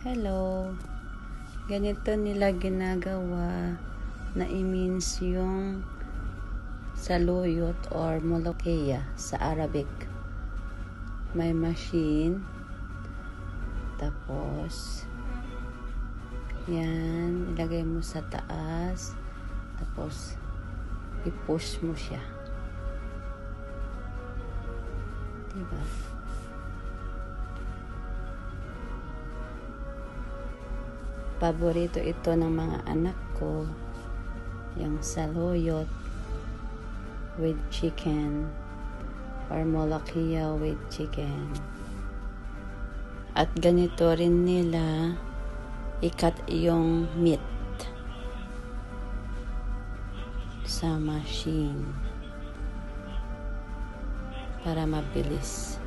Hello. Ganito nila ginagawa na i-mince yung saluyot or molokhia sa Arabic. May machine. Tapos yan, ilagay mo sa taas. Tapos i-push mo siya. Diba? Paborito ito ng mga anak ko, yung saluyot with chicken or molokhia with chicken. At ganito rin nila ikat yung meat sa machine para mabilis.